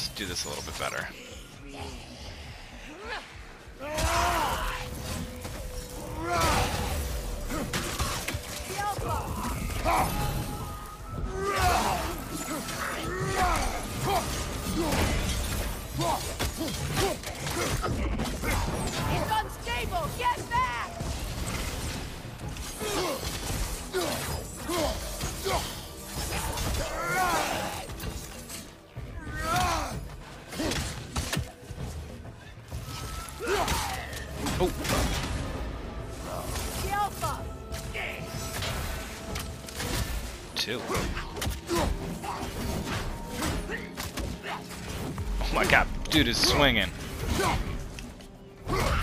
just do this a little bit better. It's unstable! Get back! Oh. The Alpha! Two. Oh my god, dude is swinging.